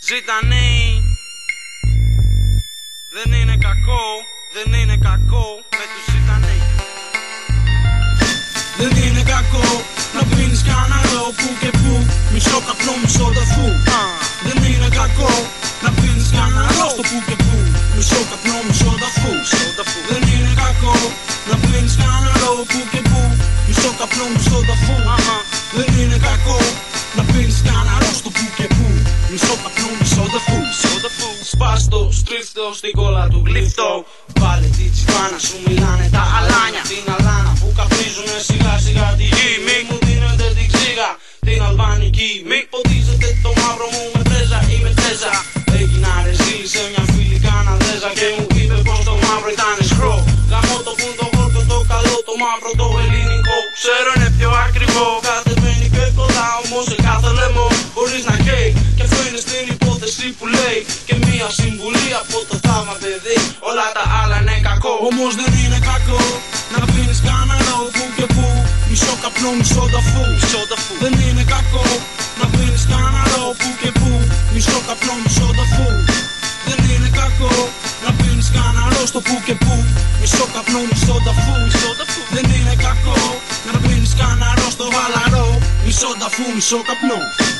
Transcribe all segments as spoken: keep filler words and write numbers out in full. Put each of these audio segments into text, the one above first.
Ζητανή. Δεν είναι κακό, δεν είναι κακό με τους ζητανή. Δεν είναι κακό να πίνεις κανένα που και που, μισό καπνό, μισό δαφού. uh. Δεν είναι κακό να πίνεις κανένα στο που και που, μισό καπνό, μισό δαφού. Δεν είναι κακό να πίνεις κανένα που και που, μισό καπνό, μισό δαφού. uh-huh. Δεν είναι κακό να πίνεις κανένα στο που και που, μισό καπνό, μισό δαφού. Σπάστο, στρίφτο στην κόλλα του γλύφτο. Βάλε τη τσιφάνα σου, μιλάνε τα αλάνια. Την αλάνα που καπνίζουνε σιγά σιγά τη γη. Μη μου δίνετε την ξύγα, την αλβανική. Μη ποτίζετε το μαύρο μου με πρέζα ή με τέζα. Έγινα ρεζίλη σε μια φίλη Καναδέζα και μου είπε πως το μαύρο ήταν σχρό. Γαμώ το πουν το χόρτο, το καλό, το μαύρο, το ελληνικό. Ξέρω είναι πιο ακριβό. Κατεβαίνει και κοντά όμως σε κάθε λαιμό χωρίς να καίει. Και αυτό είναι στην υπόθεση που λέει. Και μία συμβουλή από το θαύμα παιδί. Όλα τα άλλα είναι κακό. Όμως δεν είναι κακό να πίνεις κανένα που και που, μισό καπνό, μισό δαφού. Δεν είναι κακό να πίνεις κανένα που και που, μισό καπνό, μισό δαφού. Δεν είναι κακό να πίνεις κανένα στο που και που, μισό καπνό, μισό δαφού. Δεν είναι κακό να πίνεις κανένα στο βαλαρό, μισό δαφού, μισό καπνό.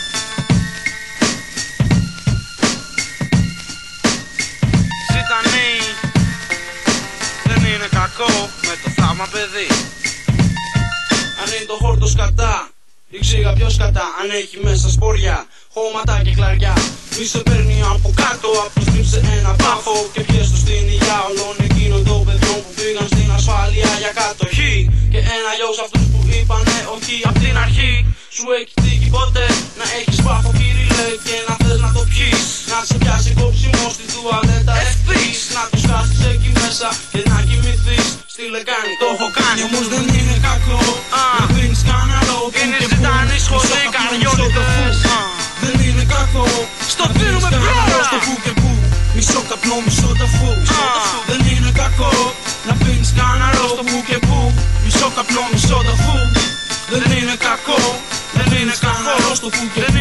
Ζητανή. Δεν είναι κακό με το θαύμα παιδί. Αν είναι το χόρτο σκατά, η ξύγα πιο σκατά. Αν έχει μέσα σπόρια, χώματα και κλαριά. Μη σε παίρνει από κάτω, αποστρίψε ένα πάφο και πιέστο στην υγειά όλων εκείνων των παιδιών που πήγαν στην ασφάλεια για κατοχή. Και ένα γιο σε αυτούς που είπανε όχι απ' την αρχή. Σου έχει τύχει ποτέ να έχεις πάφο κύριε και να θες να το πιείς? Να σε πιάσει κόψιμο στην τουαλέτα ευθύς, να τους χάσεις εκεί μέσα και να κοιμηθείς στη λεκάνη. Το έχω κάνει όμως δεν είναι κακό να πίνεις κανένα που και που, είναι ζητανή σχολή καριόλιτες. Δεν είναι κακό στο πίνουμε πρόωρα στο που και που, μισό καπνό, μισό δαφού. Δεν είναι κακό να πίνεις κανένα στο που και που, μισό καπνό, μισό δαφού. Δεν είναι κακό, δεν είναι κακό στο που και που.